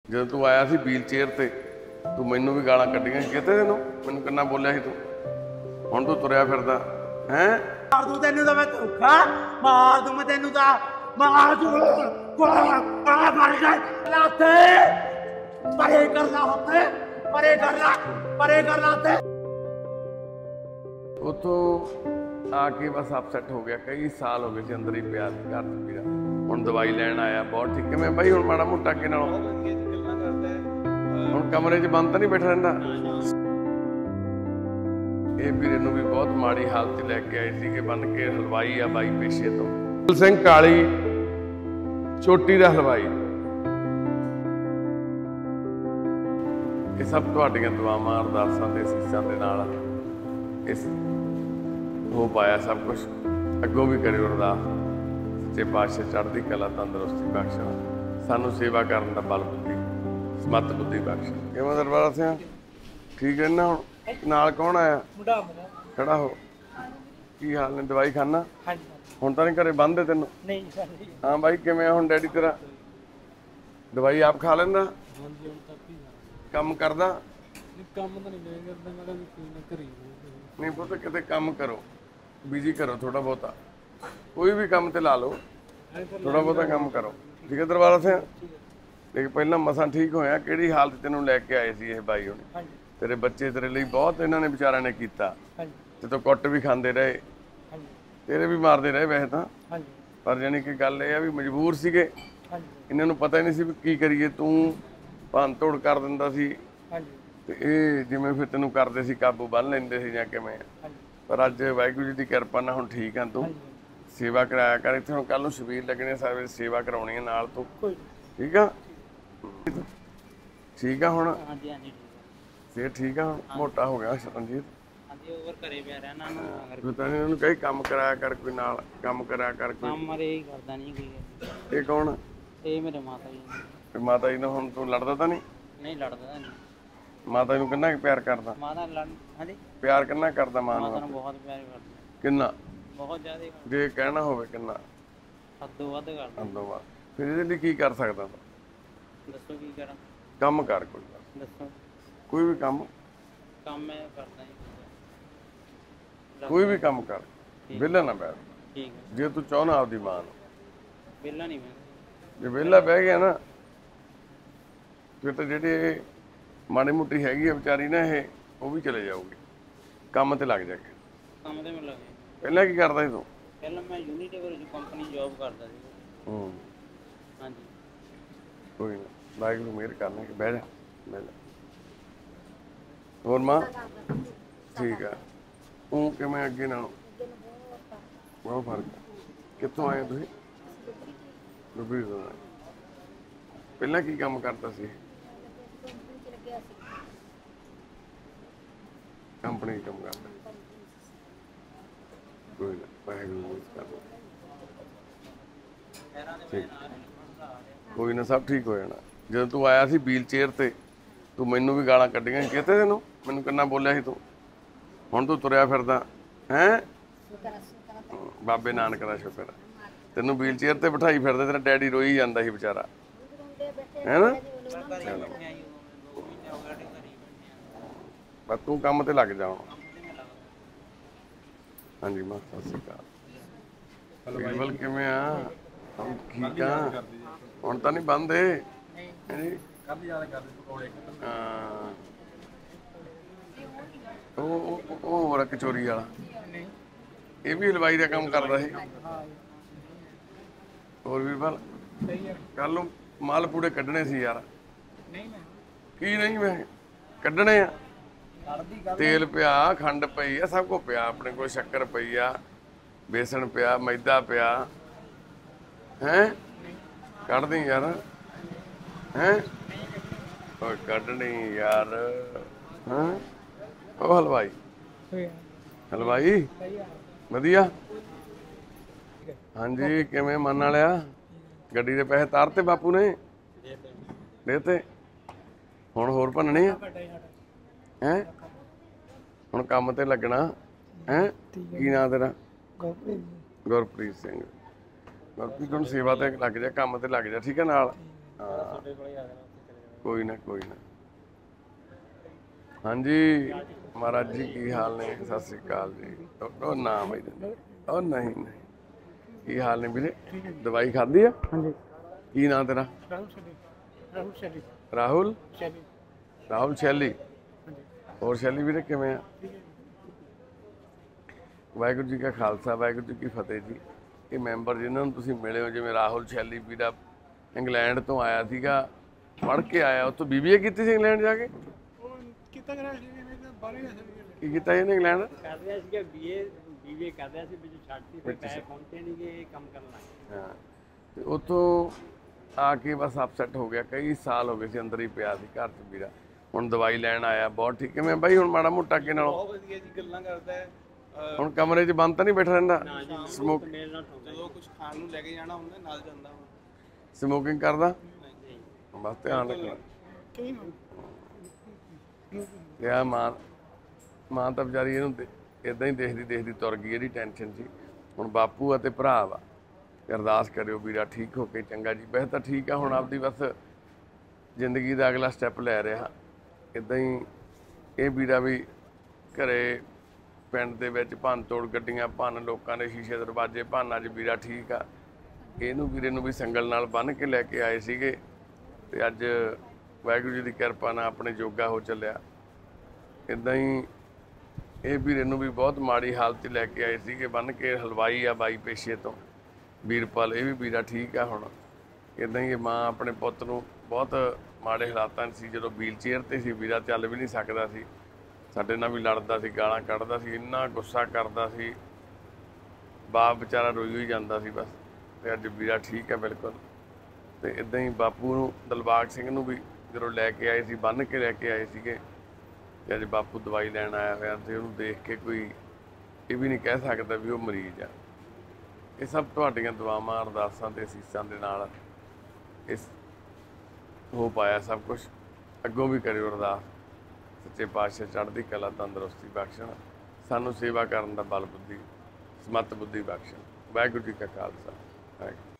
ਜਦੋਂ ਤੂੰ ਆਇਆ ਸੀ ਵੀਲ ਚੇਅਰ ਤੇ ਤੂੰ ਮੈਨੂੰ ਵੀ ਗਾਲਾਂ ਕੱਢੀਆਂ ਕਿਤੇ ਤੈਨੂੰ ਮੈਨੂੰ ਕਿੰਨਾ ਬੋਲਿਆ ਸੀ ਤੂੰ ਹੁਣ ਤੂੰ ਤੁਰਿਆ ਫਿਰਦਾ ਹੈ ਮਾਰ ਦੂੰ ਤੈਨੂੰ ਤਾਂ ਮੈਂ ਧੋਖਾ ਮਾਰ ਦੂੰ ਮੈਂ ਤੈਨੂੰ ਤਾਂ ਮਾਰ ਦੂੰ ਆ ਮਰ ਜਾ ਲਾਤੇ ਪਰੇ ਕਰ ਲਾ ਹੁੰਦੇ ਪਰੇ ਕਰ ਲਾ ਤੇ ਉੱਥੋਂ ਆ ਕੇ ਬਸ ਅਪਸੈਟ ਹੋ ਗਿਆ ਕਈ ਸਾਲ ਹੋ ਗਏ ਸੀ ਅੰਦਰ ਹੀ ਪਿਆ ਸੀ ਘਰ ਚ ਪੀੜਾ ਹੁਣ ਦਵਾਈ ਲੈਣ ਆਇਆ ਬਹੁਤ ਠੀਕ ਕਿਵੇਂ ਬਾਈ ਹੁਣ ਮਾੜਾ ਮੋਟਾ ਅੱਗੇ ਨਾਲੋਂ ਹੁਣ ਕਮਰੇ 'ਚ ਬੰਦ ਤਾਂ ਨਹੀਂ ਬੈਠਾ ਰਹਿੰਦਾ ਇਹ ਵੀਰੇ ਨੂੰ ਵੀ ਬਹੁਤ ਮਾੜੀ ਹਾਲਤ 'ਚ ਲੈ ਕੇ ਆਏ ਸੀ ਕਿ ਬਣ ਕੇ ਹਲਵਾਈ ਆ ਬਾਈ ਪੇਸ਼ੇ ਤੋਂ ਸਿੰਘ ਕਾਲੀ ਚੋਟੀ ਦਾ ਹਲਵਾਈ ਇਹ ਸਭ ਤੁਹਾਡੀਆਂ ਦੁਆਵਾਂ ਅਰਦਾਸਾਂ ਤੇ ਅਸੀਸਾਂ ਦੇ ਨਾਲ ਇਸ ਹੋ ਪਾਇਆ ਸਭ ਕੁਝ ਅੱਗੋਂ ਵੀ ਕਰਿਓ ਅਰਦਾਸ ਸੱਚੇ ਪਾਤਸ਼ਾਹ ਚੜ੍ਹਦੀ ਕਲਾ ਤੰਦਰੁਸਤੀ ਬਖਸ਼ਣ ਸਾਨੂੰ ਸੇਵਾ ਕਰਨ ਦਾ ਬਲ ਬੁੱਧੀ ਸਮੱਤ ਬੁੱਧੀ ਬਖਸ਼ ਕਿਵੇਂ ਦਰਬਾਰਾ ਸਿੰਘ ਠੀਕ ਹੈ ਨਾ ਹੁਣ ਨਾਲ ਕੌਣ ਆਇਆ ਖੜਾ ਹੋ ਕੀ ਹਾਲ ਨੇ ਦਵਾਈ ਖਾਣਾ ਹੁਣ ਤਾਂ ਨਹੀਂ ਘਰੇ ਬੰਦ ਤੈਨੂੰ ਨਹੀਂ ਹਾਂ ਬਾਈ ਕਿਵੇਂ ਹੁਣ ਡੈਡੀ ਤੇਰਾ ਦਵਾਈ ਆਪ ਖਾ ਲੈਂਦਾ ਕੰਮ ਕਰਦਾ ਕੰਮ ਤਾਂ ਨਹੀਂ ਕਰਦਾ ਮੈਂ ਵੀ ਕੋਈ ਨਾ ਕਰੀ ਨਹੀਂ ਪੁੱਤ ਕਿਤੇ ਕੰਮ ਕਰੋ ਬਿਜੀ ਕਰੋ ਥੋੜਾ ਬਹੁਤਾ ਕੋਈ ਵੀ ਕੰਮ ਤੇ ਲਾ ਲਓ ਥੋੜਾ ਬਹੁਤਾ ਕੰਮ ਕਰੋ ਠੀਕ ਹੈ ਦਰਬਾਰਾ ਸਿੰਘ ਦੇਖ ਪਹਿਲਾਂ ਮਸਾਂ ਠੀਕ ਹੋਇਆ ਕਿਹੜੀ ਹਾਲਤ ਤੈਨੂੰ ਲੈ ਕੇ ਆਏ ਸੀ ਇਹ ਬਾਈ ਹੁਣੇ ਤੇਰੇ ਬੱਚੇ ਤੇਰੇ ਲਈ ਬਹੁਤ ਇਹਨਾਂ ਨੇ ਵਿਚਾਰਿਆਂ ਨੇ ਕੀਤਾ ਤੇ ਤੂੰ ਕੁੱਟ ਵੀ ਖਾਂਦੇ ਰਹੇ ਤੇਰੇ ਵੀ ਮਾਰਦੇ ਰਹੇ ਵੈਸੇ ਤਾਂ ਪਰ ਜਾਨੀ ਕਿ ਗੱਲ ਇਹ ਆ ਵੀ ਮਜਬੂਰ ਸੀਗੇ ਇਹਨਾਂ ਨੂੰ ਪਤਾ ਹੀ ਨਹੀਂ ਸੀ ਵੀ ਕੀ ਕਰੀਏ ਤੂੰ ਭੰਨ ਤੋੜ ਕਰ ਦਿੰਦਾ ਸੀ ਤੇ ਇਹ ਜਿਵੇਂ ਫਿਰ ਤੈਨੂੰ ਕਰਦੇ ਸੀ ਕਾਬੂ ਬੰਨ ਲੈਂਦੇ ਸੀ ਜਾਂ ਕਿਵੇਂ ਪਰ ਅੱਜ ਵਾਹਿਗੁਰੂ ਜੀ ਦੀ ਕਿਰਪਾ ਨਾਲ ਹੁਣ ਠੀਕ ਆ ਤੂੰ ਸੇਵਾ ਕਰਾਇਆ ਕਰ ਇੱਥੇ ਹੁਣ ਕੱਲ ਨੂੰ ਸ਼ਬੀਲ ਲੱਗਣੇ ਸਾਰੇ ਸੇਵਾ ਕਰਾਉਣੀ ਹੈ ਨਾਲ ਤੂੰ ਠੀਕ ਆ ਠੀਕ ਆ ਹੁਣ ਫੇਰ ਠੀਕ ਆ ਮੋਟਾ ਹੋ ਗਿਆ ਰਣਜੀਤ ਓਵਰ ਘਰੇ ਪਿਆ ਰਹਿਣਾ ਨਾ ਤਾਂ ਇਹਨੂੰ ਕਹੀ ਕੰਮ ਕਰਾਇਆ ਕਰ ਕੋਈ ਨਾਲ ਕੰਮ ਕਰਾਇਆ ਕਰ ਕੋਈ ਕੰਮ ਮਰੇ ਹੀ ਕਰਦਾ ਨਹੀਂ ਕੋਈ ਇਹ ਕੌਣ ਇਹ ਮੇਰੇ ਮਾਤਾ ਜੀ ਮਾਤਾ ਜੀ ਨਾਲ ਹੁਣ ਤੂੰ ਲੜਦਾ ਤਾਂ ਨਹੀਂ ਲੜਦਾ ਨਹੀਂ ਮਾਤਾ ਨੂੰ ਕਿੰਨਾ ਪਿਆਰ ਕਰਦਾ ਮਾਤਾ ਲੜ ਹਾਂਜੀ ਪਿਆਰ ਕਿੰਨਾ ਕਰਦਾ ਮਾਂ ਮਾਤਾ ਨੂੰ ਨੂੰ ਬਹੁਤ ਪਿਆਰ ਕਰਦਾ ਕਿੰਨਾ ਬਹੁਤ ਜ਼ਿਆਦਾ ਜੇ ਕਹਿਣਾ ਹੋਵੇ ਕਿੰਨਾ ਹੱਦੋਂ ਵੱਧ ਕਰਦਾ ਅੰਦੋਂ ਬਾਅਦ ਫਿਰ ਇਹਦੇ ਲਈ ਕੀ ਕਰ ਸਕਦਾ ਤੂੰ ਦੱਸੋ ਕੀ ਕਰਾਂ ਕੰਮ ਕਰ ਕੋਈ ਦੱਸੋ ਕੋਈ ਵੀ ਕੰਮ ਮੈਂ ਕਰਦਾ ਜੀ ਕੋਈ ਵੀ ਕੰਮ ਕਰ ਵਿਹਲਾ ਨਾ ਬੈਠ ਠੀਕ ਹੈ ਜੇ ਤੂੰ ਚਾਹਨਾ ਆਪਦੀ ਮਾਂ ਨੂੰ ਵਿਹਲਾ ਨਹੀਂ ਮੈਂ ਜੇ ਵਿਹਲਾ ਬਹਿ ਗਿਆ ਨਾ ਫਿਰ ਤਾਂ ਜਿਹੜੇ ਮਾੜੀ ਮੋਟੀ ਹੈਗੀ ਆ ਵਿਚਾਰੀ ਨਾ ਇਹ ਉਹ ਵੀ ਚਲੇ ਜਾਊਗੀ ਕੰਮ ਤੇ ਲੱਗ ਜਾਗੇ ਕੰਮ ਤੇ ਮੈਂ ਲੱਗੇ ਪਹਿਲਾਂ ਕੀ ਕਰਦਾ ਸੀ ਤੂੰ ਪਹਿਲਾਂ ਮੈਂ ਯੂਨੀਟੇਵਰ ਦੀ ਕੰਪਨੀ ਜੌਬ ਕਰਦਾ ਸੀ ਹਾਂਜੀ ਕੋਈ ਨਾ ਵਾਹਿਗੁਰੂ ਮਿਹਰ ਕਰਨੇ ਕਿ ਬਹਿ ਜਾ ਹੋਰ ਮਾਂ ਠੀਕ ਆ ਉਹ ਕਿਵੇਂ ਅੱਗੇ ਨਾਲੋਂ ਬਹੁਤ ਫਰਕ ਆ ਕਿੱਥੋਂ ਆਏ ਤੁਸੀਂ ਦੁਬਈ ਤੋਂ ਆਏ ਪਹਿਲਾਂ ਕੀ ਕੰਮ ਕਰਦਾ ਸੀ ਕੰਪਨੀ ਕੰਮ ਕਰਦਾ ਕੋਈ ਨਾ ਵਾਹਿਗੁਰੂ ਮਿਹਰ ਕਰਨੇ ਕੋਈ ਨਾ ਸਭ ਠੀਕ ਹੋ ਜਾਣਾ ਜਦੋਂ ਤੂੰ ਆਇਆ ਸੀ ਵੀਲ ਚੇਅਰ ਤੇ ਤੂੰ ਮੈਨੂੰ ਵੀ ਗਾਲਾਂ ਕੱਢੀਆਂ ਕਿਤੇ ਤੈਨੂੰ ਮੈਨੂੰ ਕਿੰਨਾ ਬੋਲਿਆ ਸੀ ਤੂੰ ਹੁਣ ਤੂੰ ਤੁਰਿਆ ਫਿਰਦਾ ਹੈ ਬਾਬੇ ਨਾਨਕ ਦਾ ਸ਼ੁਕਰ ਤੈਨੂੰ ਵੀਲ ਚੇਅਰ ਤੇ ਬਿਠਾਈ ਫਿਰਦਾ ਤੇਰਾ ਡੈਡੀ ਰੋਈ ਜਾਂਦਾ ਸੀ ਵਿਚਾਰਾ ਹੈ ਨਾ ਪਰ ਤੂੰ ਕੰਮ ਤੇ ਲੱਗ ਜਾ ਹੁਣ ਹਾਂਜੀ ਮਾਂ ਸਤਿ ਸ਼੍ਰੀ ਅਕਾਲ ਬਿਲਕੁਲ ਕਿਵੇਂ ਆ ਠੀਕ ਆ ਹੁਣ ਤਾਂ ਨਹੀਂ ਬੰਦ ਏ ਹਾਂ ਉਹ ਹੋਰ ਕਚੋਰੀ ਵਾਲਾ ਇਹ ਵੀ ਹਲਵਾਈ ਦਾ ਕੰਮ ਕਰਦਾ ਸੀ ਹੋਰ ਵੀ ਬਲ ਕੱਲ ਨੂੰ ਮਾਲ ਪੂੜੇ ਕੱਢਣੇ ਸੀ ਯਾਰ ਕੀ ਨਹੀਂ ਮੈਂ ਕੱਢਣੇ ਆ ਤੇਲ ਪਿਆ ਖੰਡ ਪਈ ਆ ਸਭ ਕੁਝ ਪਿਆ ਆਪਣੇ ਕੋਲ ਸ਼ੱਕਰ ਪਈ ਆ ਬੇਸਣ ਪਿਆ ਮੈਦਾ ਪਿਆ ਹੈ ਕੱਢਦੀ ਯਾਰ ਹੈ ਓਏ ਕੱਢਣੀ ਯਾਰ ਹਾਂ ਉਹ ਹਲਵਾਈ ਵਧੀਆ ਹਾਂਜੀ ਕਿਵੇਂ ਮੰਨ ਵਾਲਿਆ ਗੱਡੀ ਦੇ ਪੈਸੇ ਤਾਰਤੇ ਬਾਪੂ ਨੇ ਦੇਤੇ ਹੁਣ ਹੋਰ ਭੰਨਣੇ ਆ ਹੈ ਹੁਣ ਕੰਮ ਤੇ ਲੱਗਣਾ ਹੈ ਕੀ ਨਾਂ ਤੇਰਾ ਗੁਰਪ੍ਰੀਤ ਸਿੰਘ ਗੁਰਪ੍ਰੀਤ ਹੁਣ ਸੇਵਾ ਤੇ ਲੱਗ ਜਾ ਕੰਮ ਤੇ ਲੱਗ ਜਾ ਠੀਕ ਹੈ ਨਾਲ ਹਾਂ ਕੋਈ ਨਾ ਕੋਈ ਨਾ। ਹਾਂਜੀ ਮਹਾਰਾਜ ਜੀ ਕੀ ਹਾਲ ਨੇ? ਸਤਿ ਸ੍ਰੀ ਅਕਾਲ ਜੀ। ਉਹ ਨਾ ਬਈ, ਉਹ ਨਹੀਂ ਨਹੀਂ, ਕੀ ਹਾਲ ਨੇ ਵੀਰੇ? ਦਵਾਈ ਖਾਧੀ ਆ? ਹਾਂਜੀ ਕੀ ਨਾਂ ਤੇਰਾ? ਰਾਹੁਲ ਸ਼ੈਲੀ ਰਾਹੁਲ? ਸ਼ੈਲੀ ਰਾਹੁਲ ਸ਼ੈਲੀ। ਹਾਂਜੀ ਹੋਰ ਸ਼ੈਲੀ ਵੀਰੇ ਕਿਵੇਂ ਆ? ਵਾਹਿਗੁਰੂ ਜੀ ਕਾ ਖਾਲਸਾ ਵਾਹਿਗੁਰੂ ਜੀ ਕੀ ਫਤਿਹ ਜੀ। ਇਹ ਮੈਂਬਰ ਜਿਨ੍ਹਾਂ ਨੂੰ ਤੁਸੀਂ ਮਿਲੇ ਹੋ, ਜਿਵੇਂ ਰਾਹੁਲ ਸ਼ੈਲੀ ਵੀਰਾ ਇੰਗਲੈਂਡ ਤੋਂ ਆਇਆ ਸੀਗਾ, ਪੜ੍ਹ ਕੇ ਆਇਆ, ਉੱਥੋਂ BBA ਕੀਤੀ ਸੀ ਇੰਗਲੈਂਡ ਜਾ ਕੇ। ਉਹ ਕੀਤਾ ਕਰਾ ਸੀ ਮੈਂ ਤਾਂ ਬਾਹਰ ਕੀ ਕੀਤਾ ਇਹਨੇ ਇੰਗਲੈਂਡ? ਕਰ ਰਿਹਾ ਸੀਗਾ BA ਕਰ ਰਿਹਾ ਸੀ, ਵਿੱਚ ਛੱਡਤੀ ਫਿਰ ਪੈਸੇ ਪਹੁੰਚੇ ਨਹੀਂ ਗਏ, ਕੰਮ ਕਰਨ ਲੱਗ ਹਾਂ, ਤੇ ਉੱਥੋਂ ਆ ਕੇ ਬਸ ਅਪਸੈਟ ਹੋ ਗਿਆ। ਕਈ ਸਾਲ ਹੋ ਗਏ ਸੀ ਅੰਦਰ ਹੀ ਪਿਆ ਸੀ ਘਰ 'ਚ ਵੀਰਾ। ਹੁਣ ਦਵਾਈ ਲੈਣ ਆਇਆ। ਬਹੁਤ ਠੀਕ। ਕਿਵੇਂ ਬਾਈ ਹੁਣ ਮਾੜਾ ਮੋਟਾ ਅੱਗੇ ਨਾਲੋਂ? ਬਹੁਤ ਵਧੀਆ ਜੀ, ਗੱਲਾਂ ਕਰਦਾ ਹੈ। ਹੁਣ ਕਮਰੇ 'ਚ ਬੰਦ ਤਾਂ ਨਹੀਂ ਬੈਠਾ ਰਹਿੰਦਾ? ਸਮੋਕ ਮੇਰੇ ਨਾਲ ਠੋਕ ਜਦੋਂ ਕੁਝ ਖਾਣ ਨੂੰ ਲੈ ਕੇ ਜਾਣਾ ਹੁੰਦਾ ਨਾਲ ਜਾਂਦਾ ਹੁਣ। ਸਮੋਕਿੰਗ ਕਰਦਾ? ਬਸ ਧਿਆਨ ਰੱਖਣਾ। ਯਾ ਮਾਂ ਤਾਂ ਵਿਚਾਰੀ ਇਹਨੂੰ ਇਦਾਂ ਹੀ ਦੇਖਦੀ ਦੇਖਦੀ ਤੁਰ ਗਈ, ਇਹਦੀ ਟੈਨਸ਼ਨ ਸੀ। ਹੁਣ ਬਾਪੂ ਅਤੇ ਭਰਾ ਵਾ, ਤੇ ਅਰਦਾਸ ਕਰਿਓ ਵੀਰਾ ਠੀਕ ਹੋ ਕੇ ਚੰਗਾ ਜੀ। ਵੈਸੇ ਤਾਂ ਠੀਕ ਆ, ਹੁਣ ਆਪਦੀ ਬਸ ਜ਼ਿੰਦਗੀ ਦਾ ਅਗਲਾ ਸਟੈਪ ਲੈ ਰਿਹਾ। ਇਦਾਂ ਹੀ ਇਹ ਵੀਰਾ ਵੀ ਘਰੇ ਪਿੰਡ ਦੇ ਵਿੱਚ ਭੰਨ ਤੋੜ, ਗੱਡੀਆਂ ਭੰਨ, ਲੋਕਾਂ ਦੇ ਸ਼ੀਸ਼ੇ ਦਰਵਾਜ਼ੇ ਭੰਨ। ਅੱਜ ਵੀਰਾ ਠੀਕ ਆ। ਇਹਨੂੰ ਵੀਰੇ ਨੂੰ ਵੀ ਸੰਗਲ ਨਾਲ ਬੰਨ੍ਹ ਕੇ ਲੈ ਕੇ ਆਏ ਸੀਗੇ, ਤੇ ਅੱਜ ਵਾਹਿਗੁਰੂ ਜੀ ਦੀ ਕਿਰਪਾ ਨਾਲ ਆਪਣੇ ਜੋਗਾ ਹੋ ਚੱਲਿਆ। ਇੱਦਾਂ ਹੀ ਇਹ ਵੀਰੇ ਨੂੰ ਵੀ ਬਹੁਤ ਮਾੜੀ ਹਾਲਤ 'ਚ ਲੈ ਕੇ ਆਏ ਸੀਗੇ ਬੰਨ੍ਹ ਕੇ। ਹਲਵਾਈ ਆ ਬਾਈ ਪੇਸ਼ੇ ਤੋਂ, ਵੀਰਪਾਲ। ਇਹ ਵੀ ਵੀਰਾ ਠੀਕ ਆ ਹੁਣ। ਇੱਦਾਂ ਹੀ ਇਹ ਮਾਂ ਆਪਣੇ ਪੁੱਤ ਨੂੰ ਬਹੁਤ ਮਾੜੇ ਹਾਲਾਤਾਂ 'ਚ ਸੀ, ਜਦੋਂ ਵੀਲ ਚੇਅਰ 'ਤੇ ਸੀ ਵੀਰਾ, ਚੱਲ ਵੀ ਨਹੀਂ ਸਕਦਾ ਸੀ। ਸਾਡੇ ਨਾਲ ਵੀ ਲੜਦਾ ਸੀ, ਗਾਲਾਂ ਕੱਢਦਾ ਸੀ, ਇੰਨਾ ਗੁੱਸਾ ਕਰਦਾ ਸੀ। ਬਾਪ ਵਿਚਾਰਾ ਰੋਈ ਹੋਈ ਜਾਂਦਾ ਸੀ ਬਸ। ਤੇ ਅੱਜ ਵੀਰਾ ਠੀਕ ਹੈ ਬਿਲਕੁਲ। ਤੇ ਇੱਦਾਂ ਹੀ ਬਾਪੂ ਨੂੰ, ਦਿਲਬਾਗ ਸਿੰਘ ਨੂੰ ਵੀ ਜਦੋਂ ਲੈ ਕੇ ਆਏ ਸੀ, ਬੰਨ੍ਹ ਕੇ ਲੈ ਕੇ ਆਏ ਸੀਗੇ। ਤੇ ਅੱਜ ਬਾਪੂ ਦਵਾਈ ਲੈਣ ਆਇਆ ਹੋਇਆ, ਤੇ ਉਹਨੂੰ ਦੇਖ ਕੇ ਕੋਈ ਇਹ ਵੀ ਨਹੀਂ ਕਹਿ ਸਕਦਾ ਵੀ ਉਹ ਮਰੀਜ਼ ਆ। ਇਹ ਸਭ ਤੁਹਾਡੀਆਂ ਦੁਆਵਾਂ, ਅਰਦਾਸਾਂ ਤੇ ਅਸੀਸਾਂ ਦੇ ਨਾਲ ਇਸ ਹੋ ਪਾਇਆ ਸਭ ਕੁਝ। ਅੱਗੋਂ ਵੀ ਕਰਿਓ ਅਰਦਾਸ, ਸੱਚੇ ਪਾਤਸ਼ਾਹ ਚੜ੍ਹਦੀ ਕਲਾ, ਤੰਦਰੁਸਤੀ ਬਖਸ਼ਣ, ਸਾਨੂੰ ਸੇਵਾ ਕਰਨ ਦਾ ਬਲ ਬੁੱਧੀ, ਸਮੱਤ ਬੁੱਧੀ ਬਖਸ਼ਣ। ਵਾਹਿਗੁਰੂ ਜੀ ਕਾ ਖਾਲਸਾ ਵਾਹਿਗੁਰੂ।